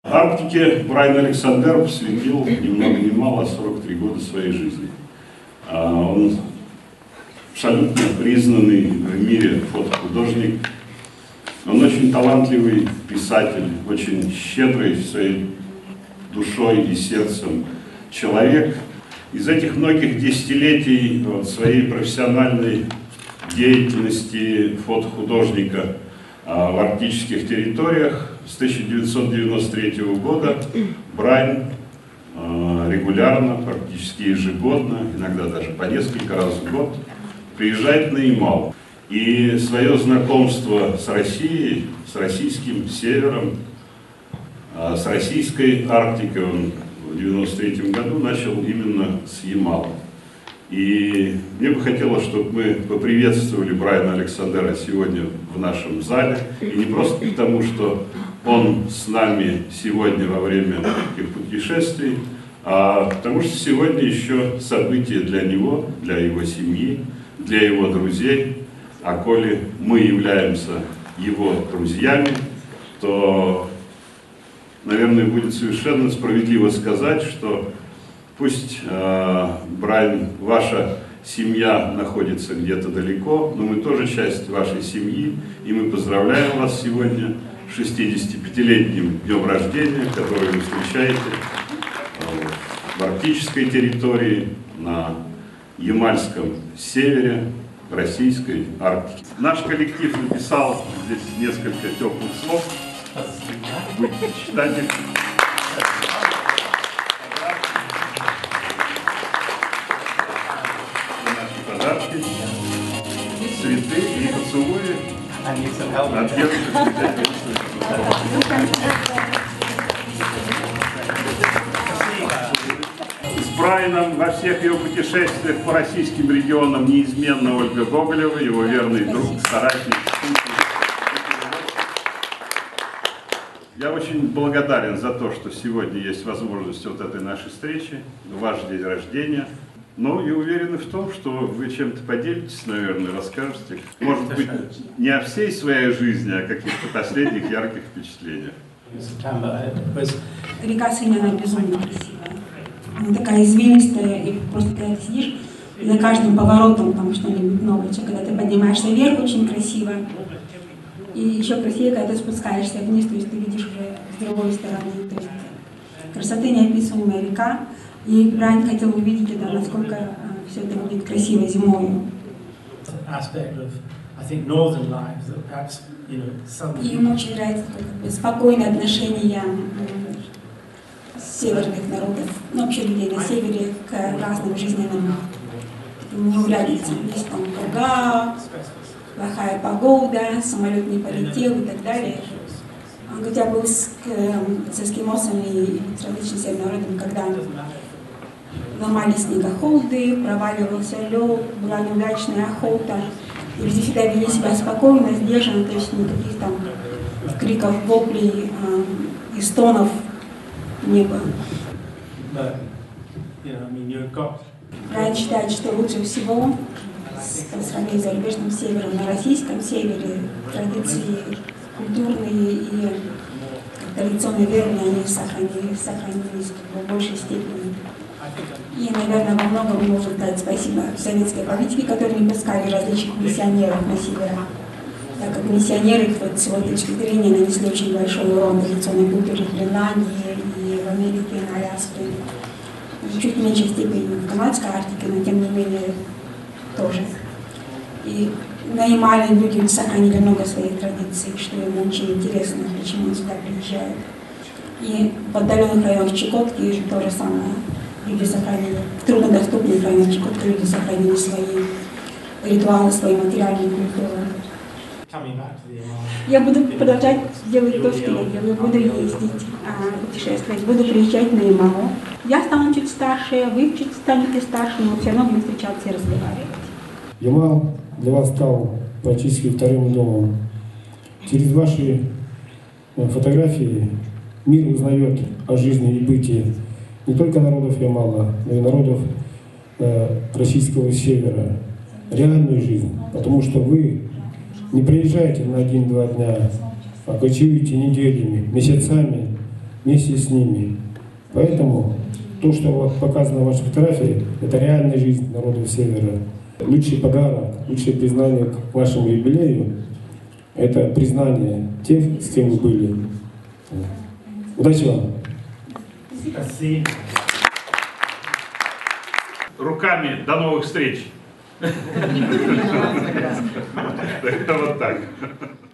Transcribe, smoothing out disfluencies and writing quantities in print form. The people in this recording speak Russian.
Арктике Брайан Александер посвятил ни много ни мало 43 года своей жизни. Он абсолютно признанный в мире фотохудожник. Он очень талантливый писатель, очень щедрый своей душой и сердцем человек. Из этих многих десятилетий своей профессиональной деятельности фотохудожника в арктических территориях с 1993 года Брайан регулярно, практически ежегодно, иногда даже по несколько раз в год, приезжает на Ямал. И свое знакомство с Россией, с российским севером, с российской Арктикой он в 1993 году начал именно с Ямала. И мне бы хотелось, чтобы мы поприветствовали Брайана Александера сегодня в нашем зале. И не просто потому, что он с нами сегодня во время таких путешествий, а потому что сегодня еще событие для него, для его семьи, для его друзей. А коли мы являемся его друзьями, то, наверное, будет совершенно справедливо сказать, что пусть, Брайан, ваша семья находится где-то далеко, но мы тоже часть вашей семьи, и мы поздравляем вас сегодня с 65-летним днем рождения, который вы встречаете в арктической территории, на Ямальском севере российской Арктики. Наш коллектив написал здесь несколько теплых слов. Будьте читатель. Наши подарки, цветы и поцелуи от девушек. С Брайаном во всех его путешествиях по российским регионам неизменно Ольга Гоголева, его верный друг, соратник. Я очень благодарен за то, что сегодня есть возможность вот этой нашей встречи, ваш день рождения. Ну и уверены в том, что вы чем-то поделитесь, наверное, расскажете. Может быть, не о всей своей жизни, а о каких-то последних ярких впечатлениях. Река Сынь, она безумно красивая. Она такая извилистая, и просто когда ты сидишь, за каждым поворотом там что-нибудь новое. Когда ты поднимаешься вверх, очень красиво. И еще красивее, когда ты спускаешься вниз, то есть ты видишь уже с другой стороны. То есть красоты неописуемая река. И Брайан хотел увидеть это, насколько все это будет красиво зимой. И ему очень нравится спокойное отношение северных народов, ну вообще людей на севере, к разным жизненным неурядицам. Есть там круга, плохая погода, самолет не полетел и так далее. Он говорит, я был с эскимосами и с различными северными народами, когда ломались снегоходы, проваливался лед, была неудачная охота. И все всегда вели себя спокойно, сдержанно, то есть никаких там криков, воплей и стонов не было. Брайан считает, что лучше всего по сравнению с зарубежным севером, на российском севере традиции культурные и традиционные верные, они сохранились в большей степени. И, наверное, во многом можно сказать спасибо советской политике, которые не пускали различных миссионеров на север, так как миссионеры, с его точки зрения, нанесли очень большой урон традиционной культуре в Гренландии и в Америке, и на Аляске. Чуть в меньшей степени в канадской Арктике, но тем не менее тоже. И на Ямале люди сохранили много своих традиций, что ему очень интересно, почему он сюда приезжает. И в отдаленных районах Чукотки то же самое. Люди сохранили, в труднодоступных районах Чукотки люди сохранили свои ритуалы, свои материальные культуры. Я буду продолжать делать то, что я делаю. Буду ездить, путешествовать, буду приезжать на Ямал. Я стану чуть старше, вы чуть станете старше, но все равно будем встречаться и разговаривать. Ямал для вас стал практически вторым домом. Через ваши фотографии мир узнает о жизни и бытии не только народов Ямала, но и народов российского севера. Реальную жизнь, потому что вы не приезжаете на 1-2 дня, а кочуете неделями, месяцами вместе с ними. Поэтому то, что вот показано в вашей фотографии, это реальная жизнь народа Севера. Лучший подарок, лучшее признание к вашему юбилею – это признание тех, с кем вы были. Удачи вам! Спасибо. Руками до новых встреч. Вот так.